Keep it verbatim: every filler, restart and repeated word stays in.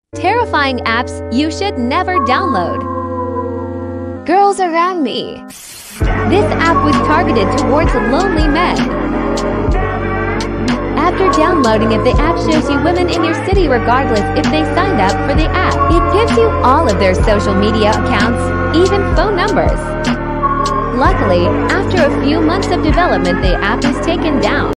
Terrifying apps you should never download. Girls around me. This app was targeted towards lonely men. After downloading it, the app shows you women in your city regardless if they signed up for the app. It gives you all of their social media accounts, even phone numbers. Luckily, after a few months of development, the app is taken down.